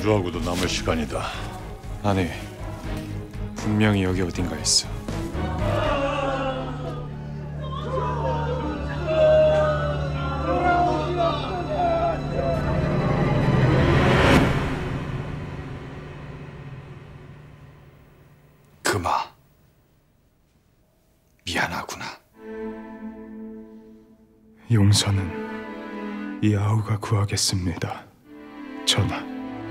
군주하고도 남을 시간이다. 아니, 분명히 여기 어딘가에 있어. 금아, 미안하구나. 용서는 이 아우가 구하겠습니다. 전하.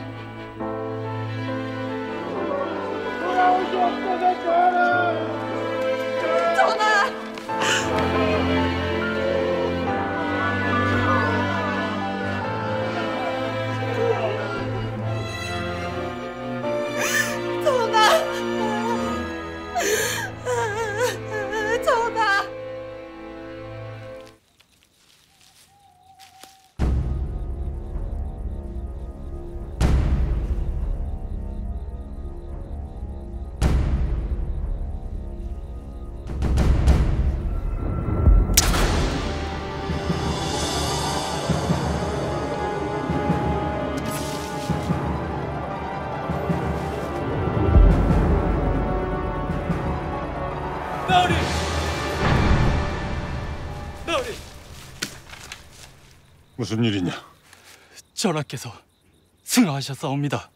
무슨 일이냐? 전하께서 승하하셨사옵니다.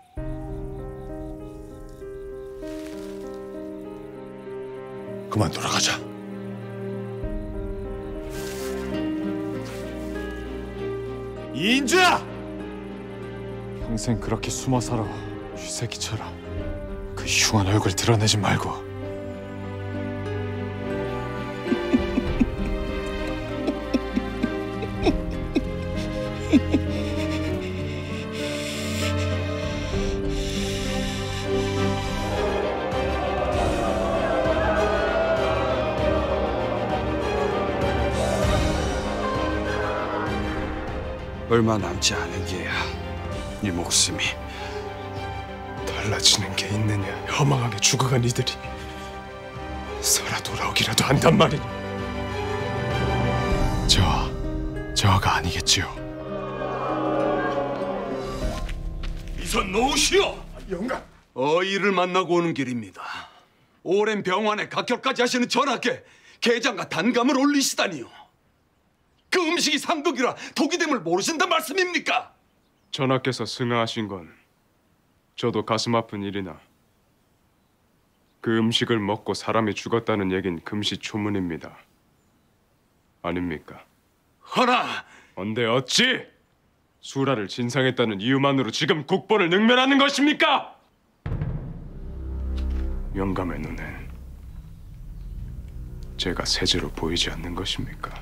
그만 돌아가자. 이인주야! 평생 그렇게 숨어 살아, 쥐새끼처럼. 그 흉한 얼굴 드러내지 말고. 얼마 남지 않은 게야. 네 목숨이 달라지는 게 있느냐? 허망하게 죽어간 이들이 살아 돌아오기라도 한단 말이니. 저하가 아니겠지요. 이선 놓으시오. 영감. 어이를 만나고 오는 길입니다. 오랜 병환에 각혈까지 하시는 전하께 게장과 단감을 올리시다니요. 그 음식이 상독이라 독이 됨을 모르신단 말씀입니까? 전하께서 승하하신 건 저도 가슴 아픈 일이나 그 음식을 먹고 사람이 죽었다는 얘긴 금시초문입니다. 아닙니까? 허나 언데 어찌 수라를 진상했다는 이유만으로 지금 국본을 능멸하는 것입니까? 영감의 눈엔 제가 세제로 보이지 않는 것입니까?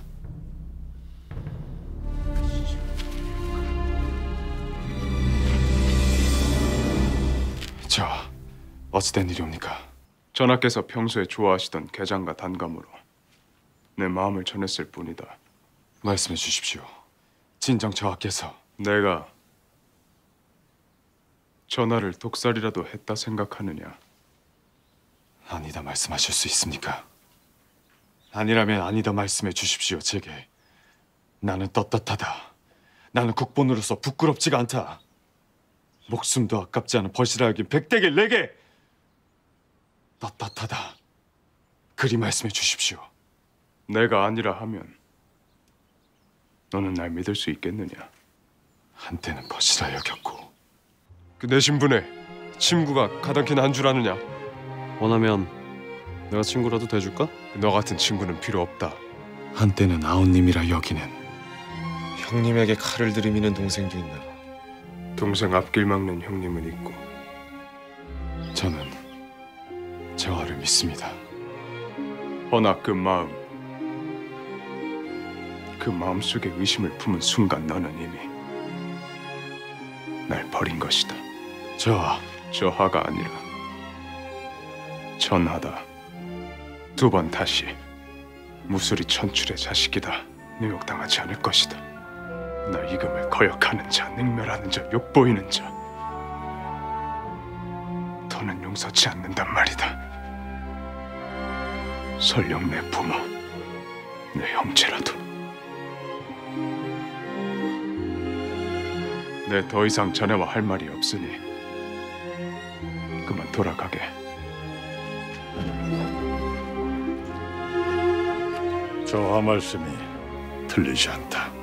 어찌된 일이옵니까? 전하께서 평소에 좋아하시던 게장과 단감으로 내 마음을 전했을 뿐이다. 말씀해 주십시오. 진정 저하께서. 내가 전하를 독살이라도 했다 생각하느냐? 아니다 말씀하실 수 있습니까? 아니라면 아니다 말씀해 주십시오. 제게. 나는 떳떳하다. 나는 국본으로서 부끄럽지가 않다. 목숨도 아깝지 않은 벗이라 여긴 백대길 내게 떳떳하다. 그리 말씀해 주십시오. 내가 아니라 하면 너는 날 믿을 수 있겠느냐? 한때는 벗이라 여겼고 그 내 신분에 친구가 가당키는 한 줄 아느냐? 원하면 내가 친구라도 돼줄까? 너 같은 친구는 필요 없다. 한때는 아웃님이라 여기는 형님에게 칼을 들이미는 동생도 있나? 동생 앞길 막는 형님은 있고 저는 저하를 믿습니다. 허나 그 마음 속에 의심을 품은 순간 너는 이미 날 버린 것이다. 저하가 아니라 전하다. 두 번 다시 무술이 천출의 자식이다. 뉴욕당하지 않을 것이다. 나 이금을 거역하는 자, 능멸하는 자, 욕보이는 자 더는 용서치 않는단 말이다. 설령 내 부모, 내 형제라도 내 더 이상 자네와 할 말이 없으니 그만 돌아가게. 저하 말씀이 틀리지 않다.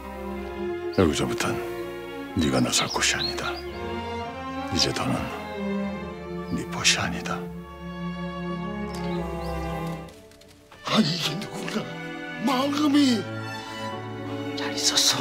여기서부턴 네가 나설 곳이 아니다. 이제 더는 네 벗이 아니다. 아, 이게 누군가 마음이 잘 있었어.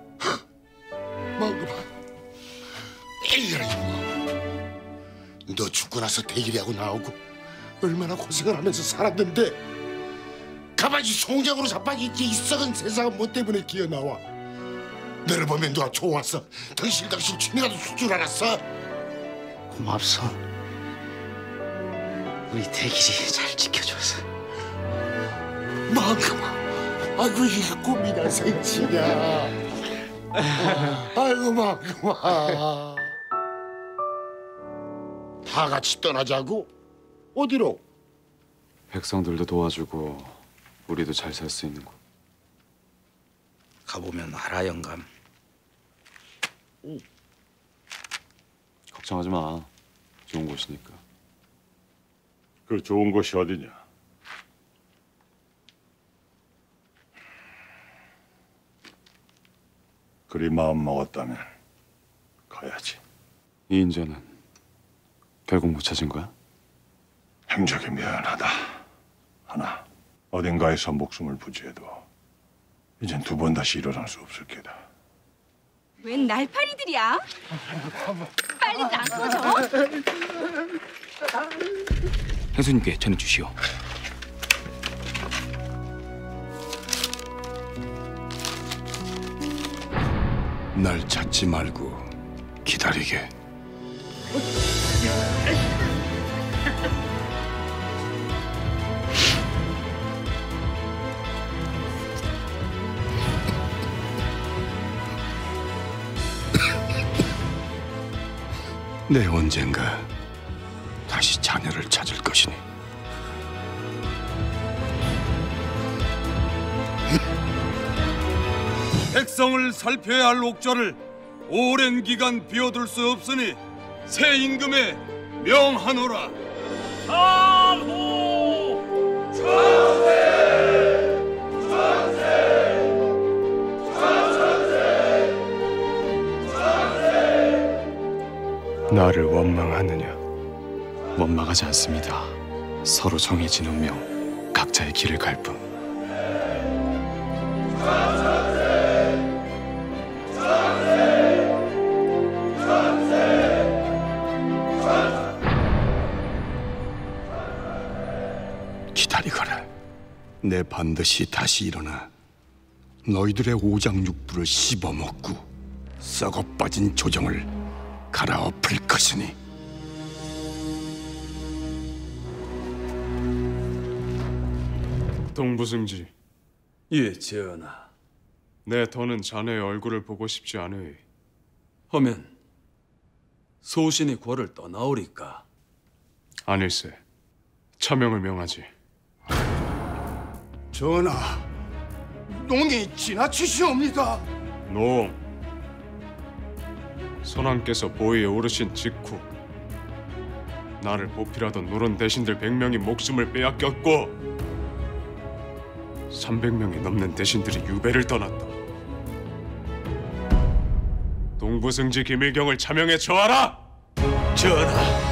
마음아, 에이라 이놈아, 너 죽고 나서 대길이하고 나오고 얼마나 고생을 하면서 살았는데 가만히 송장으로 자빠졌지. 이 썩은 세상은 뭐 때문에 기어나와. 너를 보면 누가 좋았어. 당신 취미라도 쓸 줄 알았어. 고맙소. 우리 대길이 잘 지켜줘서. 마그마, 아이고 이게 꿈이나 생치냐. 아이고 마그마. 다 같이 떠나자고? 어디로? 백성들도 도와주고 우리도 잘 살 수 있는 곳. 가보면 알아 영감. 걱정하지 마. 좋은 곳이니까. 그 좋은 곳이 어디냐? 그리 마음 먹었다면 가야지. 이 인자는 결국 못 찾은 거야? 행적이 미안하다. 하나, 어딘가에서 목숨을 부지해도 이젠 두 번 다시 일어날 수 없을 게다. 웬 날파리들이야? 빨리 안 꺼져? 형수님께 전해주시오. 날 찾지 말고 기다리게. 내 언젠가 다시 자네를 찾을 것이니. 백성을 살펴야 할 옥좌를 오랜 기간 비워둘 수 없으니 새 임금에 명하노라. 나를 원망하느냐? 원망하지 않습니다. 서로 정해진 운명, 각자의 길을 갈 뿐. 기다리거라. 내 반드시 다시 일어나 너희들의 오장육부를 씹어먹고 썩어빠진 조정을 갈아엎을 것이니. 동부승지, 예, 전하. 내 더는 자네의 얼굴을 보고 싶지 않으이. 하면 소신이 고를 떠나오리까? 아닐세. 차명을 명하지. 전하, 농이 지나치시옵니다. 노. 선왕께서 보위에 오르신 직후 나를 보필하던 노론 대신들 100명이 목숨을 빼앗겼고 300명이 넘는 대신들이 유배를 떠났다. 동부승지 김일경을 차명에 처하라! 전하,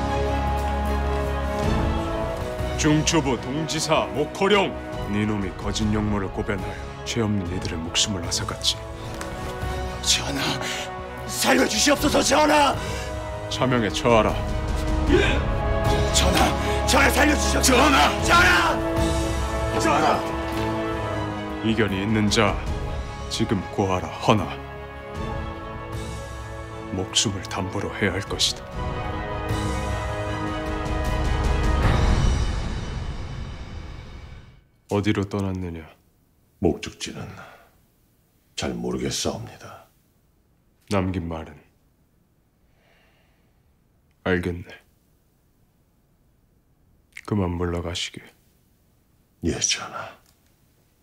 중추부 동지사 목호룡 네놈이 거짓 용모를 고변하여 죄 없는 이들의 목숨을 앗아갔지. 전하, 살려주시옵소서. 전하, 차명에 처하라. 전하 살려주시옵소서. 전하. 이견이 있는 자 지금 고하라. 허나 목숨을 담보로 해야 할 것이다. 어디로 떠났느냐? 목적지는 잘 모르겠사옵니다. 남긴 말은 알겠네. 그만 물러가시게. 예, 전하.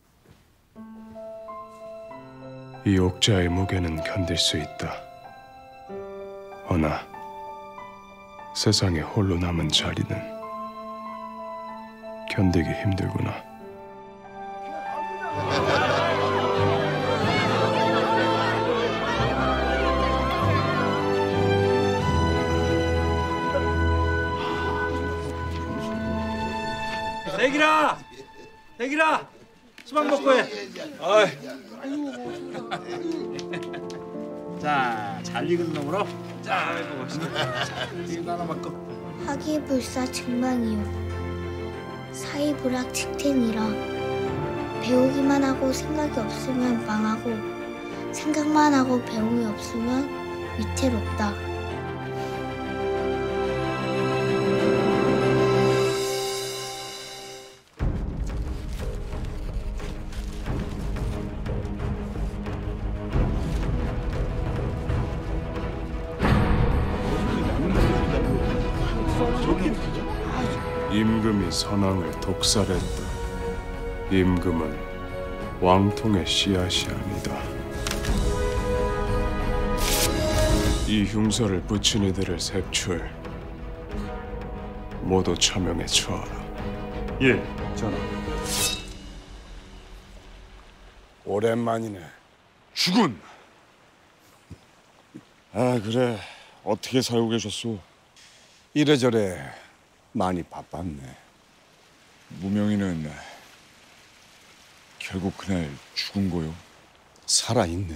이 옥자의 무게는 견딜 수 있다. 허나 세상에 홀로 남은 자리는 견디기 힘들구나. 대기라! 대기라! 수박 먹고 해. 자, 잘 익은 놈으로. 자, 먹읍시다. 이거 하나 먹고. 화기불사 증망이요. 사이불락 직텐이라. 배우기만 하고 생각이 없으면 망하고 생각만 하고 배움이 없으면 위태롭다. 임금이 선왕을 독살했다. 임금은 왕통의 씨앗이 아니다. 이 흉서를 붙인 이들을 색출, 모두 처명에 처하라. 예, 전하. 오랜만이네. 죽은! 아, 그래. 어떻게 살고 계셨소? 이래저래 많이 바빴네. 무명이는 결국 그날 죽은 거요? 살아있네.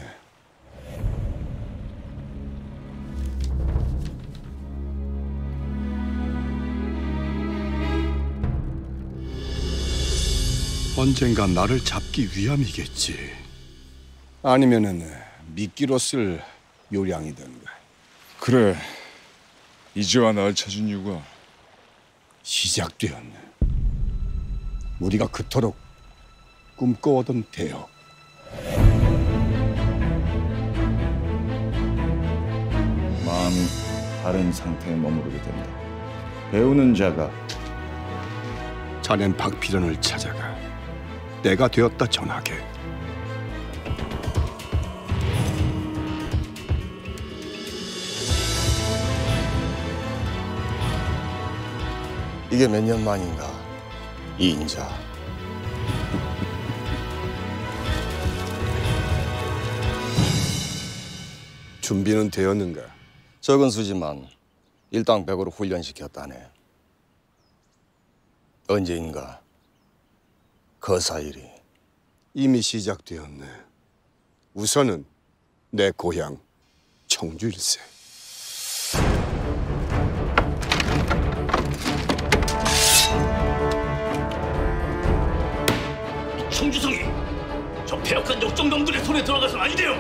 언젠가 나를 잡기 위함이겠지. 아니면은 미끼로 쓸 요량이던가. 그래. 이제와 날 찾은 이유가 시작되었네. 우리가 그토록 꿈꿔오던 대역. 마음이 바른 상태에 머무르게 된다. 배우는 자가 자넨 박필연을 찾아가 때가 되었다 전하게. 이게 몇 년 만인가, 이 인자. 준비는 되었는가? 적은 수지만 일당백으로 훈련시켰다네. 언제인가 거사일이. 이미 시작되었네. 우선은 내 고향 청주일세. 청주성이 저 폐역한 역정놈들의 손에 들어가서는 안 돼요.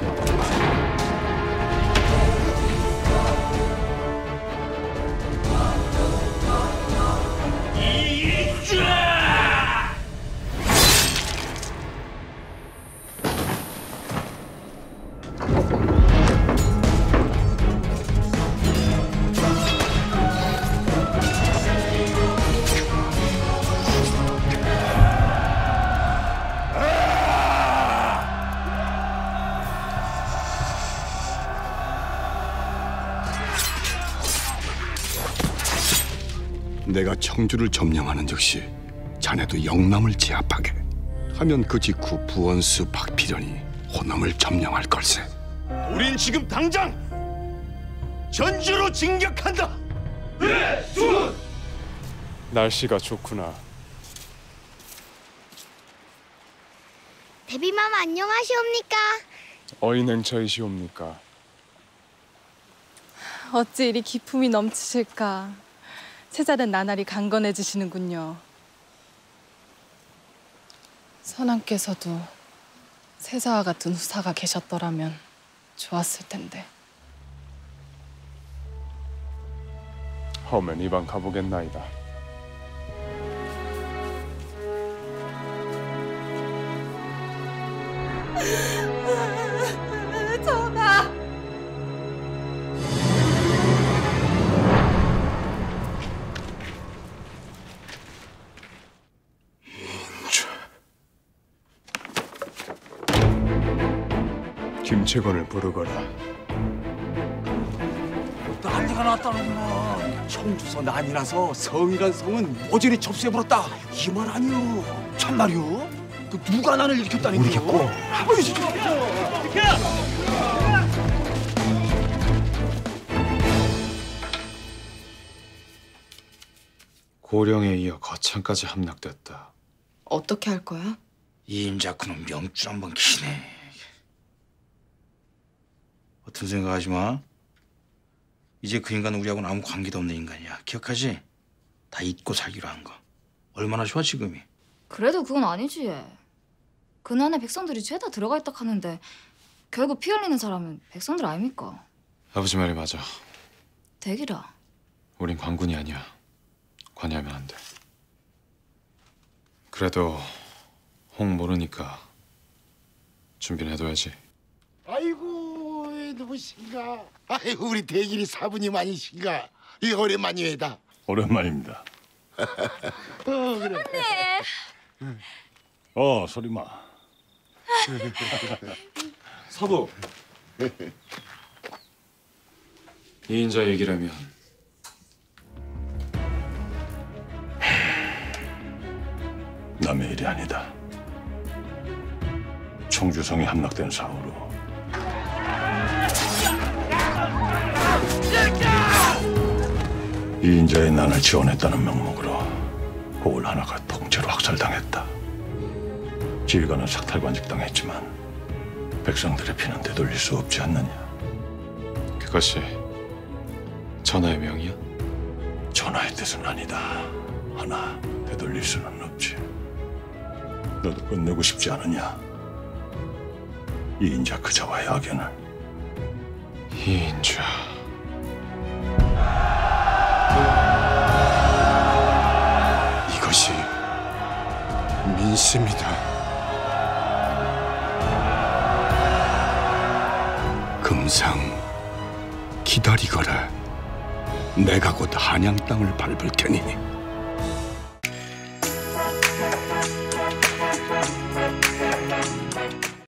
내가 청주를 점령하는 즉시 자네도 영남을 제압하게 하면 그 직후 부원수 박필연이 호남을 점령할 걸세. 우린 지금 당장 전주로 진격한다. 네, 주! 날씨가 좋구나. 베비맘 안녕하시옵니까? 어인행처이시옵니까? 어찌 이리 기품이 넘치실까. 세자는 나날이 강건해지시는군요. 선왕께서도 세자와 같은 후사가 계셨더라면 좋았을 텐데. 허면 이방 가보겠나이다. 전하! 김채권을 부르거라. 났다는구만. 청주서 난이 나서 성이란 성은 모조리 접수해버렸다. 이 말 아니오. 참말이오? 그 누가 난을 일으켰다는 거요? 모르겠고. 고령에 이어 거창까지 함락됐다. 어떻게 할 거야? 이인자 그놈 명줄 한번 키네. 어떤 생각하지 마. 이제 그 인간은 우리하고는 아무 관계도 없는 인간이야. 기억하지? 다 잊고 살기로 한 거. 얼마나 좋아 지금이. 그래도 그건 아니지. 그난에 백성들이 죄다 들어가 있다 하는데 결국 피 흘리는 사람은 백성들 아닙니까? 아버지 말이 맞아. 대기라. 우린 관군이 아니야. 관여하면 안 돼. 그래도 홍 모르니까 준비는 해둬야지. 아이고 누구신가? 아이고 우리 대길이 사부님 아니신가? 이거 오랜만이에다. 오랜만입니다. 그래. 소리마. 서부. 이인자 얘기라면 남의 일이 아니다. 청주성이 함락된 사후로 이인자의 난을 지원했다는 명목으로 호울 하나가 통째로 학살당했다. 지휘관은 삭탈관직당했지만 백성들의 피는 되돌릴 수 없지 않느냐. 그것이 전하의 명이야? 전하의 뜻은 아니다. 하나 되돌릴 수는 없지. 너도 끝내고 싶지 않으냐? 이인자 그자와의 악연을. 이인자. 이것이 민심이다. 금상 기다리거라. 내가 곧 한양 땅을 밟을 테니